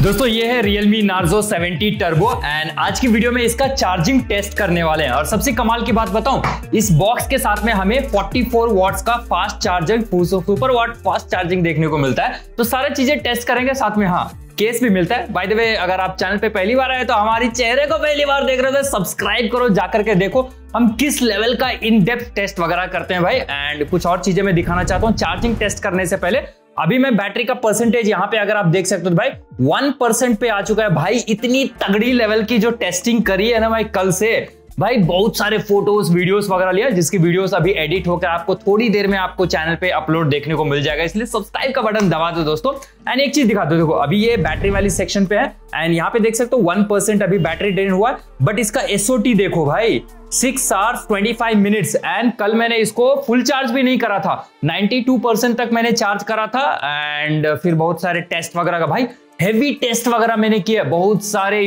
दोस्तों ये है Realme Narzo 70 Turbo एंड आज की वीडियो में इसका चार्जिंग टेस्ट करने वाले हैं। और सबसे कमाल की बात बताऊं, इस बॉक्स के साथ में हमें 44 वॉट्स का fast charger super watt fast charging देखने को मिलता है। तो सारी चीजें टेस्ट करेंगे, साथ में हाँ केस भी मिलता है। बाय द वे, अगर आप चैनल पे पहली बार आए तो हमारी चेहरे को पहली बार देख रहे हो तो सब्सक्राइब करो, जाकर के देखो हम किस लेवल का इन डेप्थ टेस्ट वगैरह करते हैं भाई। एंड कुछ और चीजें मैं दिखाना चाहता हूँ चार्जिंग टेस्ट करने से पहले। अभी मैं बैटरी का परसेंटेज यहाँ पे अगर आप देख सकते हो तो भाई 1% पे आ चुका है। भाई इतनी तगड़ी लेवल की जो टेस्टिंग करी है ना भाई कल से, भाई बहुत सारे फोटोज वीडियोस वगैरह लिया, जिसकी वीडियोस अभी एडिट होकर आपको थोड़ी देर में आपको चैनल पे अपलोड देखने को मिल जाएगा। इसलिए सब्सक्राइब का बटन दबा दो दोस्तों। एंड एक चीज दिखा दो, देखो अभी ये बैटरी वाली सेक्शन पे है एंड यहाँ पे देख सकते हो 1% अभी बैटरी ड्रेन हुआ है। बट इसका SOT देखो भाई 6 hours 25 minutes। एंड कल मैंने इसको फुल चार्ज भी नहीं करा था, 92% तक मैंने चार्ज करा था। एंड फिर बहुत सारे टेस्ट वगैरह का भाई हेवी टेस्ट वगैरह मैंने किया, बहुत सारे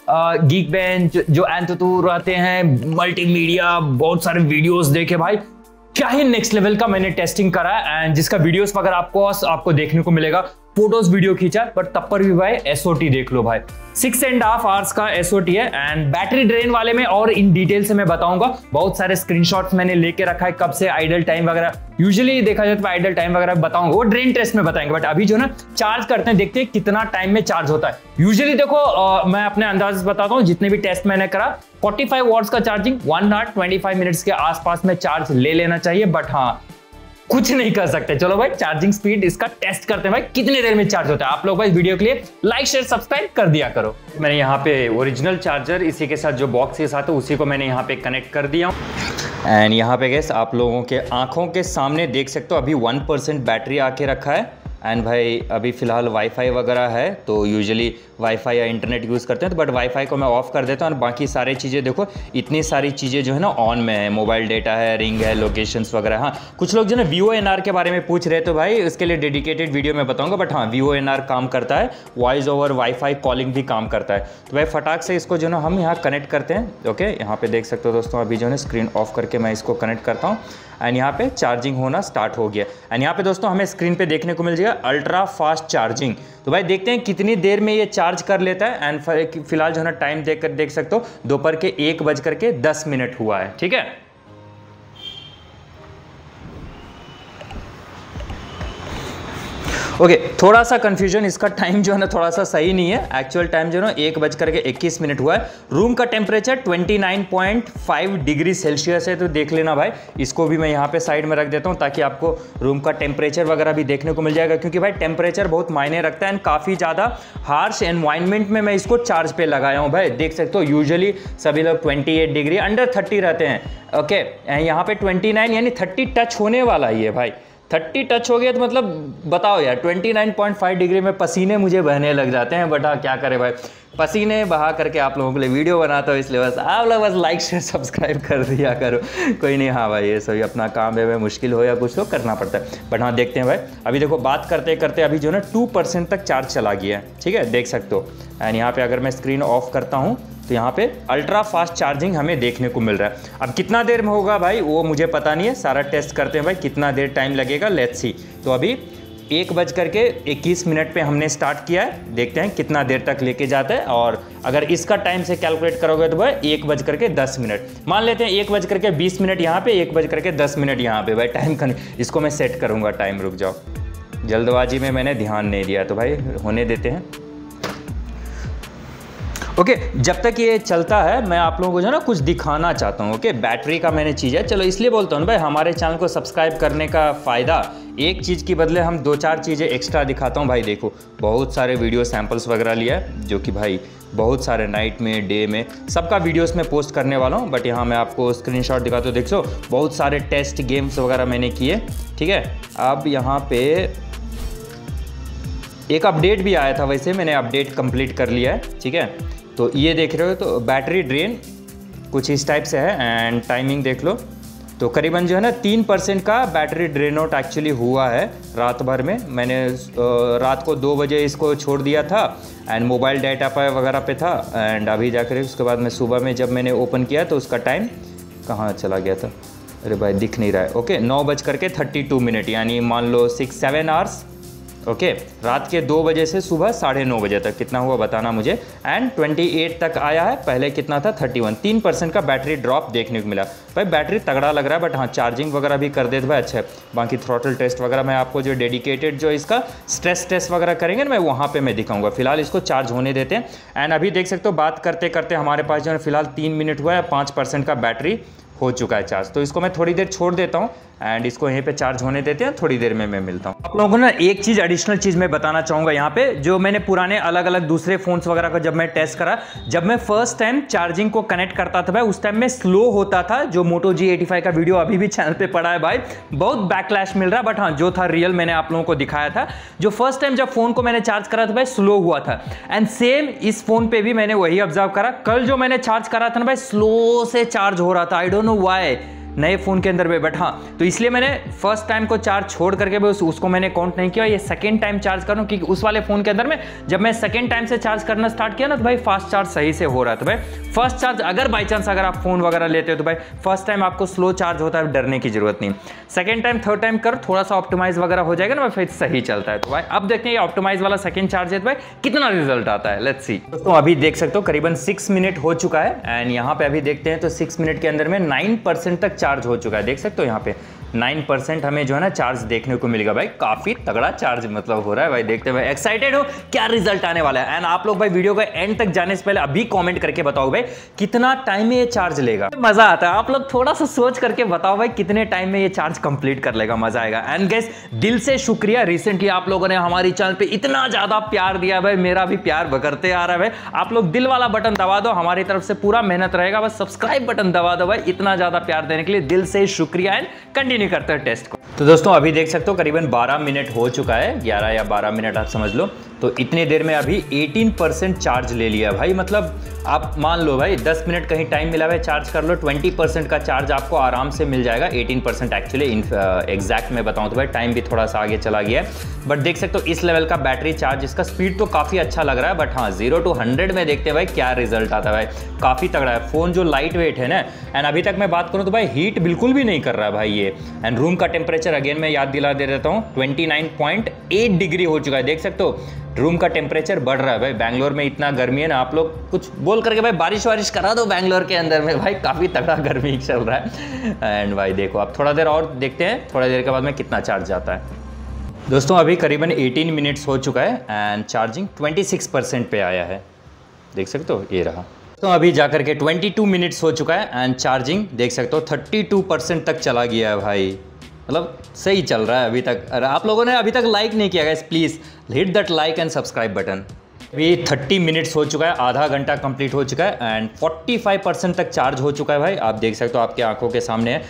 गीक बेंच जो एंथुतू रहते हैं, मल्टीमीडिया, बहुत सारे वीडियोस देखे भाई, क्या ही नेक्स्ट लेवल का मैंने टेस्टिंग करा है। एंड जिसका वीडियोस वगैरह आपको देखने को मिलेगा, फोटोज वीडियो खींचा, बट तब पर भी भाई SOT देख लो भाई 6.5 hours का SOT है। एंड बैटरी ड्रेन वाले में और इन डिटेल से मैं बताऊंगा, बहुत सारे स्क्रीनशॉट्स मैंने लेके रखा है कब से आइडल टाइम वगैरह, यूजुअली देखा जाए तो आइडल टाइम वगैरह बताऊंगा, वो ड्रेन टेस्ट में बताएंगे। बट अभी जो ना चार्ज करते हैं, देखते हैं कितना टाइम में चार्ज होता है। यूजुअली देखो मैं अपने अंदाज से बताता हूँ, जितने भी टेस्ट मैंने करा 45 वॉट्स का चार्जिंग 1 hour 25 minutes के आसपास में चार्ज ले लेना चाहिए। बट हाँ कुछ नहीं कर सकते। चलो भाई चार्जिंग स्पीड इसका टेस्ट करते हैं भाई कितने देर में चार्ज होता है। आप लोग भाई वीडियो के लिए लाइक शेयर सब्सक्राइब कर दिया करो। मैंने यहाँ पे ओरिजिनल चार्जर इसी के साथ जो बॉक्स के साथ है उसी को मैंने यहाँ पे कनेक्ट कर दिया हूँ। एंड यहाँ पे गैस आप लोगों के आंखों के सामने देख सकते हो अभी 1% बैटरी आके रखा है। एंड भाई अभी फ़िलहाल वाईफाई वगैरह है, तो यूजुअली वाईफाई या इंटरनेट यूज़ करते हैं, तो बट वाईफाई को मैं ऑफ़ कर देता हूँ। और बाकी सारी चीज़ें देखो, इतनी सारी चीज़ें जो है ना ऑन में है, मोबाइल डेटा है, रिंग है, लोकेशंस वगैरह। हाँ कुछ लोग जो है ना VoNR के बारे में पूछ रहे, तो भाई उसके लिए डेडिकेटेड वीडियो मैं बताऊँगा। बट हाँ VoNR काम करता है, वॉइस ओवर वाईफाई कॉलिंग भी काम करता है। तो भाई फटाक से इसको जो है ना हम यहाँ कनेक्ट करते हैं। ओके, यहाँ पे देख सकते हो दोस्तों, अभी जो है स्क्रीन ऑफ करके मैं इसको कनेक्ट करता हूँ। एंड यहाँ पे चार्जिंग होना स्टार्ट हो गया। एंड यहाँ पे दोस्तों हमें स्क्रीन पे देखने को मिल जाएगा अल्ट्रा फास्ट चार्जिंग। तो भाई देखते हैं कितनी देर में ये चार्ज कर लेता है। एंड फिलहाल जो है ना टाइम देख सकते हो, दोपहर के 1:10 हुआ है। ठीक है, ओके थोड़ा सा कंफ्यूजन, इसका टाइम जो है ना थोड़ा सा सही नहीं है। एक्चुअल टाइम जो है ना 1:21 हुआ है। रूम का टेम्परेचर 29.5 डिग्री सेल्सियस है, तो देख लेना भाई। इसको भी मैं यहाँ पे साइड में रख देता हूँ ताकि आपको रूम का टेम्परेचर वगैरह भी देखने को मिल जाएगा, क्योंकि भाई टेम्परेचर बहुत मायने रखता है। एंड काफ़ी ज़्यादा हार्श एनवायरनमेंट में मैं इसको चार्ज पे लगाया हूँ भाई। देख सकते हो यूजुअली सभी लोग 28 डिग्री अंडर 30 रहते हैं। ओके, यहाँ पे 29 यानी 30 टच होने वाला ही है भाई। 30 टच हो गया तो मतलब बताओ यार, 29.5 डिग्री में पसीने मुझे बहने लग जाते हैं। बट हाँ क्या करें भाई, पसीने बहा करके आप लोगों के लिए वीडियो बनाता हूँ, इसलिए बस आप लोग बस लाइक शेयर सब्सक्राइब कर दिया करो। कोई नहीं, हाँ भाई ये सभी अपना काम है, मुश्किल हो या कुछ तो करना पड़ता है। बट हाँ देखते हैं भाई, अभी देखो बात करते करते अभी जो है ना 2% तक चार्ज चला गया है। ठीक है, देख सकते हो। एंड यहाँ पे अगर मैं स्क्रीन ऑफ करता हूँ तो यहाँ पे अल्ट्रा फास्ट चार्जिंग हमें देखने को मिल रहा है। अब कितना देर में होगा भाई वो मुझे पता नहीं है, सारा टेस्ट करते हैं भाई कितना देर टाइम लगेगा, लेट्स सी। तो अभी 1:21 पे हमने स्टार्ट किया है, देखते हैं कितना देर तक लेके जाता है। और अगर इसका टाइम से कैलकुलेट करोगे तो भाई 1:10 मान लेते हैं, 1:20 यहाँ पे, 1:10 यहाँ पे भाई टाइम इसको मैं सेट करूँगा टाइम। रुक जाओ, जल्दबाजी में मैंने ध्यान नहीं दिया, तो भाई होने देते हैं। ओके, जब तक ये चलता है मैं आप लोगों को जो है ना कुछ दिखाना चाहता हूँ। ओके, बैटरी का मैंने चीज़ है, चलो इसलिए बोलता हूँ भाई, हमारे चैनल को सब्सक्राइब करने का फ़ायदा एक चीज़ की बदले हम 2-4 चीज़ें एक्स्ट्रा दिखाता हूँ भाई। देखो बहुत सारे वीडियो सैम्पल्स वगैरह लिया है, जो कि भाई बहुत सारे नाइट में, डे में, सबका वीडियोस में पोस्ट करने वाला हूँ। बट यहाँ मैं आपको स्क्रीनशॉट दिखाता हूँ, देख सो बहुत सारे टेस्ट गेम्स वगैरह मैंने किए। ठीक है, अब यहाँ पे एक अपडेट भी आया था, वैसे मैंने अपडेट कंप्लीट कर लिया है। ठीक है, तो ये देख रहे हो, तो बैटरी ड्रेन कुछ इस टाइप से है। एंड टाइमिंग देख लो, तो करीबन जो है ना 3% का बैटरी ड्रेन आउट एक्चुअली हुआ है रात भर में। मैंने रात को 2 बजे इसको छोड़ दिया था एंड मोबाइल डाटा पर वगैरह पे था। एंड अभी जाकर उसके बाद मैं सुबह में जब मैंने ओपन किया तो उसका टाइम कहाँ चला गया था, अरे भाई दिख नहीं रहा है। ओके, 9:32 यानी मान लो 6-7 आवर्स ओके रात के 2 बजे से सुबह 9:30 बजे तक कितना हुआ बताना मुझे। एंड 28 तक आया है, पहले कितना था 31, 3% का बैटरी ड्रॉप देखने को मिला। भाई बैटरी तगड़ा लग रहा है, बट हाँ चार्जिंग वगैरह भी कर देते भाई अच्छा है। बाकी थ्रॉटल टेस्ट वगैरह मैं आपको जो डेडिकेटेड जो इसका स्ट्रेस टेस्ट वगैरह करेंगे ना, मैं वहाँ पे मैं दिखाऊंगा। फिलहाल इसको चार्ज होने देते हैं। एंड अभी देख सकते हो बात करते करते हमारे पास जो है फिलहाल 3 मिनट हुआ है, 5% का बैटरी हो चुका है चार्ज। तो इसको मैं थोड़ी देर छोड़ देता हूँ एंड इसको यहीं पे चार्ज होने देते हैं, थोड़ी देर में मैं मिलता हूँ। आप लोगों को ना एक चीज़ एडिशनल चीज़ मैं बताना चाहूँगा यहाँ पे, जो मैंने पुराने अलग अलग दूसरे फोन्स वगैरह का जब मैं टेस्ट करा, जब मैं फर्स्ट टाइम चार्जिंग को कनेक्ट करता था भाई उस टाइम में स्लो होता था। जो Moto G85 का वीडियो अभी भी चैनल पे पड़ा है भाई, बहुत बैकलैश मिल रहा है, बट हाँ जो था रियल मैंने आप लोगों को दिखाया था। जो फर्स्ट टाइम जब फोन को मैंने चार्ज करा था भाई स्लो हुआ था। एंड सेम इस फोन पे भी मैंने वही ऑब्जर्व करा। कल जो मैंने चार्ज करा था ना भाई स्लो से चार्ज हो रहा था, आई डोंट नो व्हाई नए फ़ोन के अंदर भी। बट हाँ तो इसलिए मैंने फर्स्ट टाइम को चार्ज छोड़ करके भी उसको मैंने काउंट नहीं किया। ये सेकंड टाइम चार्ज कर रहा हूँ, क्योंकि उस वाले फ़ोन के अंदर में जब मैं सेकंड टाइम से चार्ज करना स्टार्ट किया ना तो भाई फास्ट चार्ज सही से हो रहा था। भाई फर्स्ट चार्ज अगर बाई चांस अगर आप फ़ोन वगैरह लेते हो तो भाई फर्स्ट टाइम आपको स्लो चार्ज होता है, डरने की जरूरत नहीं। सेकंड टाइम थर्ड टाइम कर थोड़ा सा ऑप्टिमाइज वगैरह हो जाएगा ना भाई, फिर सही चलता है। तो भाई अब देखते हैं ऑप्टिमाइज वाला सेकंड चार्ज है तो भाई कितना रिजल्ट आता है, लेट्स सी। दोस्तों अभी देख सकते हो करीबन 6 मिनट हो चुका है। एंड यहाँ पे अभी देखते हैं तो 6 मिनट के अंदर में 9% तक चार्ज हो चुका है। देख सकते हो यहाँ पे 9% हमें जो है ना चार्ज देखने को मिलेगा। भाई काफी तगड़ा चार्ज मतलब हो रहा है भाई। देखते हैं भाई, एक्साइटेड हो क्या रिजल्ट आने वाला है। एंड आप लोग भाई वीडियो का एंड तक जाने से पहले अभी कमेंट करके बताओ भाई कितना टाइम में ये चार्ज लेगा। मजा आता है, आप लोग थोड़ा सा सोच करके बताओ भाई कितने टाइम में ये चार्ज कंप्लीट कर लेगा, मजा आएगा। एंड गाइस दिल से शुक्रिया, रिसेंटली आप लोगों ने हमारी चैनल पे इतना ज्यादा प्यार दिया भाई, मेरा भी प्यार बकरते आ रहा है भाई। आप लोग दिल वाला बटन दबा दो, हमारी तरफ से पूरा मेहनत रहेगा, बस सब्सक्राइब बटन दबा दो भाई। इतना ज्यादा प्यार देने के लिए दिल से शुक्रिया। एंड कंटिन्यू करते हैं टेस्ट को। तो दोस्तों अभी देख सकते हो करीबन 12 मिनट हो चुका है, 11 या 12 मिनट आप समझ लो। तो इतने देर में अभी 18% चार्ज ले लिया भाई। मतलब आप मान लो भाई 10 मिनट कहीं टाइम मिला है चार्ज कर लो, 20% का चार्ज आपको आराम से मिल जाएगा। 18% एक्चुअली एग्जैक्ट मैं बताऊं तो भाई टाइम भी थोड़ा सा आगे चला गया है। बट देख सकते हो इस लेवल का बैटरी चार्ज, इसका स्पीड तो काफ़ी अच्छा लग रहा है। बट हाँ 0 to 100 में देखते हैं भाई क्या रिजल्ट आता है भाई। काफ़ी तगड़ा है फ़ोन, जो लाइट वेट है ना। एंड अभी तक मैं बात करूँ तो भाई हीट बिल्कुल भी नहीं कर रहा है भाई ये। एंड रूम का टेम्परेचर अगेन मैं याद दिला दे देता हूँ, 29.8 डिग्री हो चुका है। देख सकते हो रूम का टेम्परेचर बढ़ रहा है भाई। बैंगलोर में इतना गर्मी है ना, आप लोग कुछ बोल करके भाई बारिश वारिश करा दो बैंगलोर के अंदर में भाई, काफ़ी तगड़ा गर्मी चल रहा है। एंड भाई देखो आप थोड़ा देर और देखते हैं, थोड़ा देर के बाद में कितना चार्ज जाता है। दोस्तों अभी करीबन 18 मिनट्स हो चुका है एंड चार्जिंग 26% पे आया है। देख सकते हो ये रहा। तो अभी जाकर के 22 मिनट्स हो चुका है एंड चार्जिंग देख सकते हो 32% तक चला गया है भाई। मतलब सही चल रहा है अभी तक। अरे आप लोगों ने अभी तक लाइक नहीं किया guys, please hit that like and subscribe button. अभी 30 मिनट्स हो चुका है, आधा घंटा कंप्लीट हो चुका है एंड 45% तक चार्ज हो चुका है भाई। आप देख सकते हो आपके आंखों के सामने है।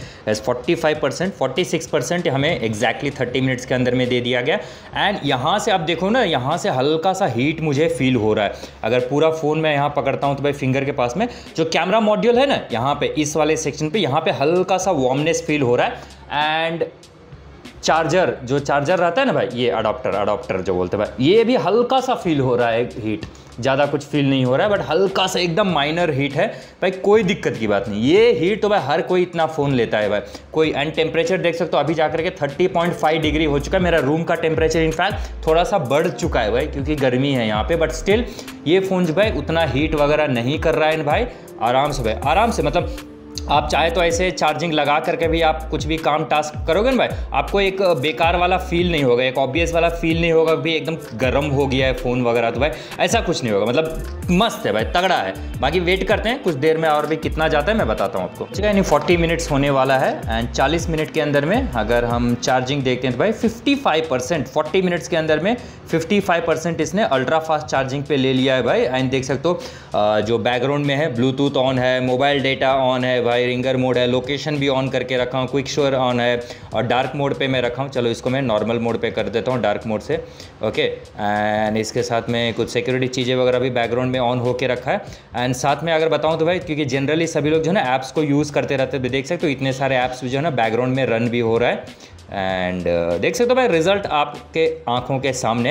45%, 46% हमें एग्जैक्टली 30 मिनट्स के अंदर में दे दिया गया। एंड यहाँ से आप देखो ना, यहाँ से हल्का सा हीट मुझे फील हो रहा है। अगर पूरा फ़ोन मैं यहाँ पकड़ता हूँ तो भाई फिंगर के पास में जो कैमरा मॉड्यूल है ना, यहाँ पे इस वाले सेक्शन पे यहाँ पे हल्का सा वार्मनेस फील हो रहा है। एंड चार्जर, जो चार्जर रहता है ना भाई, ये अडॉप्टर जो बोलते हैं भाई, ये भी हल्का सा फील हो रहा है हीट। ज़्यादा कुछ फील नहीं हो रहा है बट हल्का सा एकदम माइनर हीट है भाई, कोई दिक्कत की बात नहीं। ये हीट तो भाई हर कोई इतना फ़ोन लेता है भाई कोई। एंड टेम्परेचर देख सकते हो अभी जाकर के 30.5 डिग्री हो चुका है। मेरा रूम का टेम्परेचर इनफैक्ट थोड़ा सा बढ़ चुका है भाई, क्योंकि गर्मी है यहाँ पे। बट स्टिल ये फ़ोन जो भाई उतना हीट वगैरह नहीं कर रहा है भाई। आराम से भाई, आराम से, मतलब आप चाहे तो ऐसे चार्जिंग लगा करके भी आप कुछ भी काम टास्क करोगे ना भाई, आपको एक बेकार वाला फील नहीं होगा, एक ऑब्वियस वाला फील नहीं होगा भी एकदम गर्म हो गया है फ़ोन वगैरह। तो भाई ऐसा कुछ नहीं होगा, मतलब मस्त है भाई, तगड़ा है। बाकी वेट करते हैं कुछ देर में और भी कितना जाता है मैं बताता हूँ आपको। ठीक है, यानी 40 मिनट्स होने वाला है एंड 40 मिनट के अंदर में अगर हम चार्जिंग देखते हैं तो भाई 55%, 40 मिनट्स के अंदर में 55% इसने अल्ट्रा फास्ट चार्जिंग पे ले लिया है भाई। एंड देख सकते हो जो बैकग्राउंड में है ब्लूटूथ ऑन है, मोबाइल डेटा ऑन है भाई, रिंगर मोड है, लोकेशन भी ऑन करके रखा हूँ, क्विक शोर ऑन है और डार्क मोड पे मैं रखा हूँ। चलो इसको मैं नॉर्मल मोड पे कर देता हूँ डार्क मोड से। ओके, एंड इसके साथ में कुछ सिक्योरिटी चीज़ें वगैरह भी बैकग्राउंड में ऑन होके रखा है। एंड साथ में अगर बताऊँ तो भाई, क्योंकि जनरली सभी लोग जो है ना ऐप्स को यूज़ करते रहते हैं, देख सकते हो इतने सारे ऐप्स जो है ना बैकग्राउंड में रन भी हो रहा है। एंड देख सकते हो भाई रिजल्ट आपके आंखों के सामने।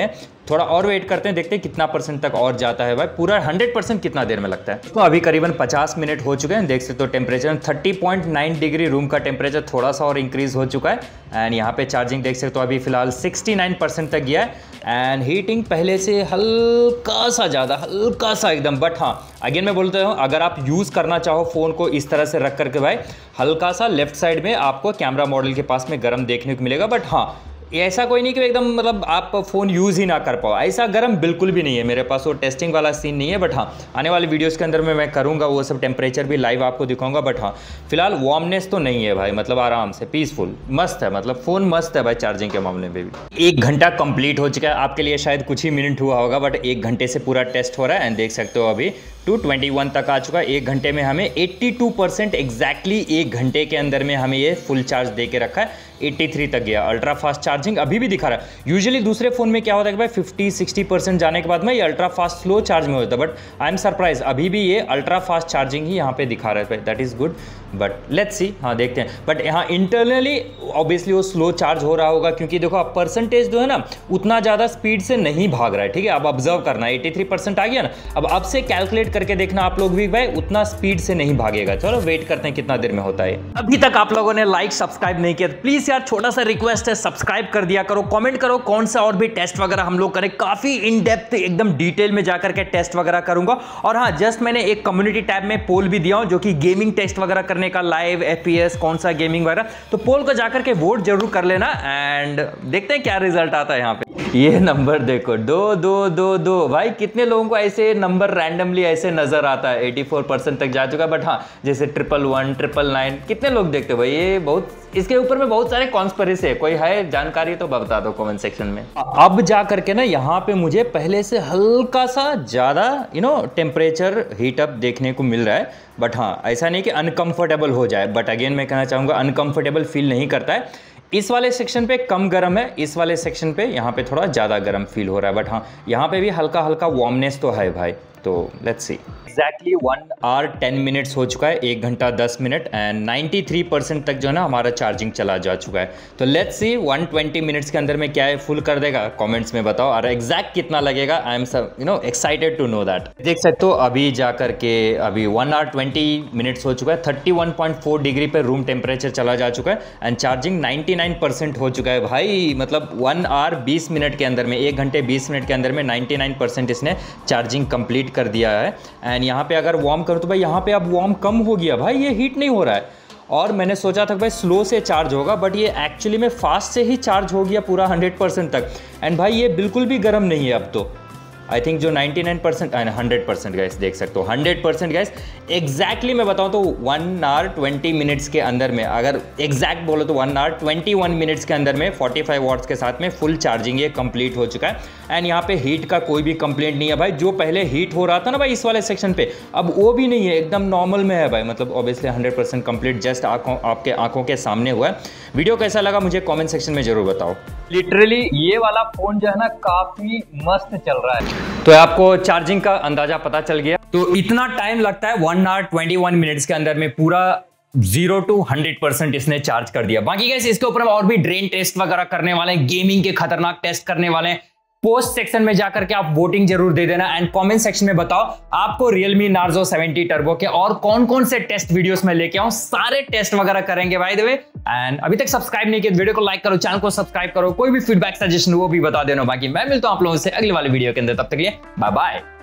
थोड़ा और वेट करते हैं, देखते हैं कितना परसेंट तक और जाता है भाई, पूरा 100% कितना देर में लगता है। तो अभी करीबन 50 मिनट हो चुके हैं, देख सकते हो टेम्परेचर 30.9 डिग्री, रूम का टेम्परेचर थोड़ा सा और इंक्रीज हो चुका है। एंड यहाँ पे चार्जिंग देख सकते हो अभी फिलहाल 69% तक गया है। एंड हीटिंग पहले से हल्का सा ज़्यादा, हल्का सा एकदम, बट हाँ अगेन मैं बोलता हूँ अगर आप यूज़ करना चाहो फ़ोन को इस तरह से रख करके भाई, हल्का सा लेफ्ट साइड में आपको कैमरा मॉडल के पास में गर्म देखने को मिलेगा। बट हाँ ऐसा कोई नहीं कि एकदम मतलब आप फ़ोन यूज़ ही ना कर पाओ, ऐसा गर्म बिल्कुल भी नहीं है। मेरे पास वो टेस्टिंग वाला सीन नहीं है, बट हाँ आने वाले वीडियोस के अंदर में मैं करूँगा वो सब, टेम्परेचर भी लाइव आपको दिखाऊंगा। बट हाँ फिलहाल वार्मनेस तो नहीं है भाई, मतलब आराम से पीसफुल मस्त है, मतलब फ़ोन मस्त है भाई चार्जिंग के मामले में भी। 1 घंटा कंप्लीट हो चुका है, आपके लिए शायद कुछ ही मिनट हुआ होगा, बट 1 घंटे से पूरा टेस्ट हो रहा है। एंड देख सकते हो अभी 221 तक आ चुका है। 1 घंटे में हमें 82% एग्जैक्टली 1 घंटे के अंदर में हमें ये फुल चार्ज दे के रखा है। 83 तक गया। अल्ट्रा फास्ट चार्जिंग अभी भी दिखा रहा है। यूजुअली दूसरे फोन में क्या होता है कि भाई 50-60% जाने के बाद में ये अल्ट्रा फास्ट स्लो चार्ज में होता है, बट आई एम सरप्राइज अभी भी ये अल्ट्रा फास्ट चार्जिंग ही यहाँ पे दिखा रहा है। That is good, but let's see, हाँ देखते हैं। बट यहाँ इंटरनली ऑब्वियसली वो स्लो चार्ज हो रहा होगा, क्योंकि देखो अब परसेंटेज जो है ना उतना ज़्यादा स्पीड से नहीं भाग रहा है। ठीक है, अब ऑब्जर्व करना, 83% आ गया ना, अब से कैलकुलेट करके देखना आप लोग भी भाई उतना स्पीड से नहीं भागेगा। चलो वेट करते हैं कितना देर में होता है। अभी तक आप लोगों ने लाइक सब्सक्राइब नहीं किया, प्लीज यार छोटा सा रिक्वेस्ट है, सब्सक्राइब कर दिया करो। कमेंट करो कौन सा और भी टेस्ट वगैरह हम लोग करें, काफी इन डेप्थ एकदम डिटेल में जाकर के टेस्ट वगैरह करूंगा। और हाँ, जस्ट मैंने एक कम्युनिटी टैब में पोल भी दिया हूं जो कि गेमिंग टेस्ट वगैरह करने का, लाइव FPS कौन सा गेमिंग वगैरह, तो पोल को जाकर के वोट जरूर कर लेना। एंड देखते हैं क्या रिजल्ट आता है। यहाँ पे ये नंबर देखो 2-2-2-2 भाई, कितने लोगों को ऐसे नंबर रैंडमली ऐसे नजर आता है। 84% तक जा चुका। बट हाँ, जैसे 111, 999 कितने लोग देखते हो भाई, ये बहुत, इसके ऊपर में बहुत सारे कॉन्स्पिरेसी है। कोई है जानकारी तो बता दो कमेंट सेक्शन में। अब जा करके ना यहाँ पे मुझे पहले से हल्का सा ज्यादा टेम्परेचर हीट अप देखने को मिल रहा है। बट हाँ, ऐसा नहीं कि अनकंफर्टेबल हो जाए, बट अगेन मैं कहना चाहूंगा अनकंफर्टेबल फील नहीं करता है। इस वाले सेक्शन पे कम गर्म है, इस वाले सेक्शन पे यहाँ पे थोड़ा ज़्यादा गर्म फील हो रहा है। बट हाँ, यहाँ पे भी हल्का हल्का वार्मनेस तो है भाई। तो let's see. Exactly 1 hour 10 minutes हो चुका है, 1 घंटा 10 मिनट, एंड 93% तक जो है ना हमारा चार्जिंग चला जा चुका है। तो लेट्स सी 120 मिनट्स के अंदर में क्या है फुल कर देगा, कमेंट्स में बताओ। और एग्जैक्ट कितना लगेगा, I am excited to know that. देख सकते हो अभी जा करके अभी 1 आवर 20 मिनट्स हो चुका है, 31.4 डिग्री पे रूम टेम्परेचर चला जा चुका है। एंड चार्जिंग 99% हो चुका है भाई, मतलब 1 आवर 20 मिनट के अंदर में, 1 घंटे 20 मिनट के अंदर में 99% इसने चार्जिंग कंप्लीट कर दिया है। एंड यहाँ पे अगर वार्म करूँ तो भाई यहाँ पे अब वार्म कम हो गया भाई, ये हीट नहीं हो रहा है। और मैंने सोचा था भाई स्लो से चार्ज होगा, बट ये एक्चुअली में फास्ट से ही चार्ज हो गया पूरा 100% तक। एंड भाई ये बिल्कुल भी गर्म नहीं है अब तो। आई थिंक जो 99% एंड 100% गैस देख सकते हो, 100% गैस एग्जैक्टली मैं बताऊं तो 1 आवर 20 मिनट्स के अंदर में, अगर एग्जैक्ट बोलो तो 1 आवर 21 मिनट्स के अंदर में 45 वॉट्स के साथ में फुल चार्जिंग ये कंप्लीट हो चुका है। एंड यहाँ पे हीट का कोई भी कंप्लेंट नहीं है भाई। जो पहले हीट हो रहा था ना भाई इस वाले सेक्शन पे, अब वो भी नहीं है, एकदम नॉर्मल में है भाई। मतलब ऑब्वियसली 100% कंप्लीट जस्ट आपके आंखों के सामने हुआ है। वीडियो कैसा लगा मुझे कमेंट सेक्शन में जरूर बताओ। लिटरली ये वाला फोन जो है ना काफी मस्त चल रहा है। तो आपको चार्जिंग का अंदाजा पता चल गया। तो इतना टाइम लगता है 1 आवर 21 मिनट्स के अंदर में पूरा 0 to 100% इसने चार्ज कर दिया। बाकी गाइस इसके ऊपर और भी ड्रेन टेस्ट वगैरह करने वाले हैं, गेमिंग के खतरनाक टेस्ट करने वाले हैं। पोस्ट सेक्शन में जाकर के आप वोटिंग जरूर दे देना। एंड कमेंट सेक्शन में बताओ आपको Realme Narzo 70 टर्बो के और कौन कौन से टेस्ट वीडियोस में लेके आऊं, सारे टेस्ट वगैरह करेंगे बाय द वे। एंड अभी तक सब्सक्राइब नहीं किया वीडियो को लाइक करो, चैनल को सब्सक्राइब करो, कोई भी फीडबैक सजेशन वो भी बता देना। बाकी मैं मिलता हूं आप लोगों से अगले वाले वीडियो के अंदर, तब तक के लिए बाय बाय।